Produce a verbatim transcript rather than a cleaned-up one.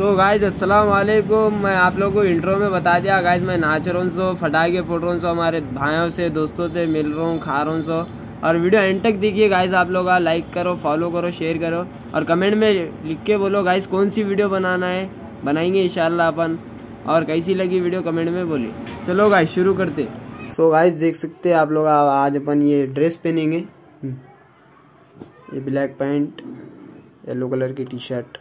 So guys अस्सलाम वालेकुम। मैं आप लोगों को इंट्रो में बता दिया गाइज, मैं नाच रहा हूँ सो फटाके फोड़ रहा हूँ सो हमारे भाइयों से दोस्तों से मिल रहा हूँ, खा रहा हूँ सो। और वीडियो एंड तक देखिए गाइज, आप लोग लाइक करो, फॉलो करो, शेयर करो और कमेंट में लिख के बोलो गाइज कौन सी वीडियो बनाना है, बनाएंगे इंशाल्लाह अपन। और कैसी लगी वीडियो कमेंट में बोलिए। चलो गाइज शुरू करते। सो गाइज देख सकते हैं आप लोग, आज अपन ये ड्रेस पहनेंगे, ये ब्लैक पैंट, येलो कलर की टी शर्ट